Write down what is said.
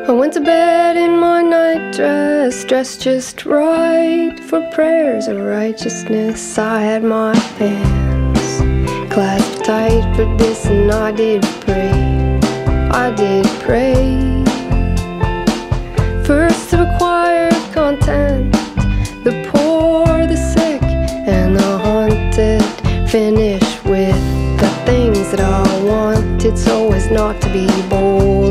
I went to bed in my nightdress, dressed just right for prayers of righteousness. I had my hands clasped tight for this, and I did pray. I did pray. First to acquire content, the poor, the sick, and the haunted. Finish with the things that I wanted, so as not to be bored.